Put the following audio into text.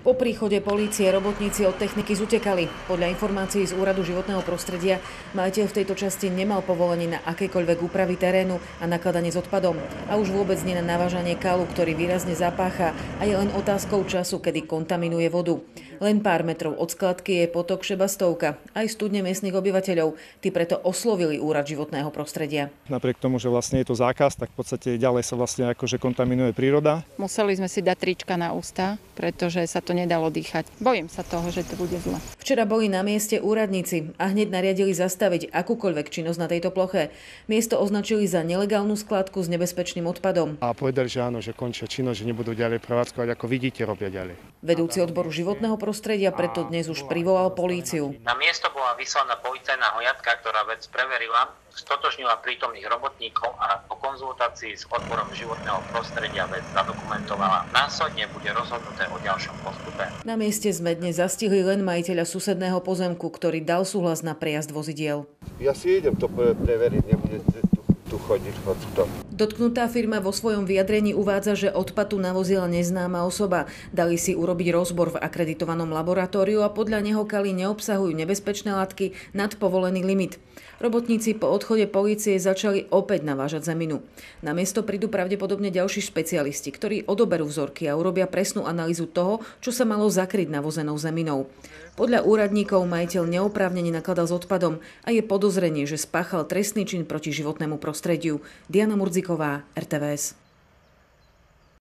Po príchode polície robotníci od techniky zutekali. Podľa informácií z Úradu životného prostredia majiteľ v tejto časti nemal povolenie na akékoľvek úpravy terénu a nakladanie s odpadom. A už vôbec nie na navážanie kalu, ktorý výrazne zapácha a je len otázkou času, kedy kontaminuje vodu. Len pár metrov od skladky je potok Šebastovka. Aj studne miestnych obyvateľov. Tí preto oslovili Úrad životného prostredia. Napriek tomu, že vlastne je to zákaz, tak v podstate ďalej sa vlastne akože kontaminuje príroda. Museli sme si dať trička na ústa, pretože sa to nedalo dýchať. Bojím sa toho, že to bude zle. Včera boli na mieste úradníci a hneď nariadili zastaviť akúkoľvek činnosť na tejto ploche. Miesto označili za nelegálnu skladku s nebezpečným odpadom. A povedali, že áno, že končia činnosť, že nebudú ďalej prevádzkovať, ako vidíte, robia ďalej. Vedúci odboru životného prostredia preto dnes už privolal políciu. Na miesto bola vyslaná policajná hojatka, ktorá vec preverila, stotožnila prítomných robotníkov a po konzultácii s odborom životného prostredia vec zadokumentovala. Následne bude rozhodnuté o ďalšom postupe. Na mieste sme dnes zastihli len majiteľa susedného pozemku, ktorý dal súhlas na prejazd vozidiel. Ja si idem to preveriť, nebudete tu chodiť. Dotknutá firma vo svojom vyjadrení uvádza, že odpad tu navozila neznáma osoba. Dali si urobiť rozbor v akreditovanom laboratóriu a podľa neho kaly neobsahujú nebezpečné látky nad povolený limit. Robotníci po odchode polície začali opäť navážať zeminu. Na miesto prídu pravdepodobne ďalší špecialisti, ktorí odoberú vzorky a urobia presnú analýzu toho, čo sa malo zakryť navozenou zeminou. Podľa úradníkov majiteľ neoprávnene nakladal s odpadom a je podozrenie, že spáchal trestný čin proti životnému prostrediu. Diana Murdziková, RTVS.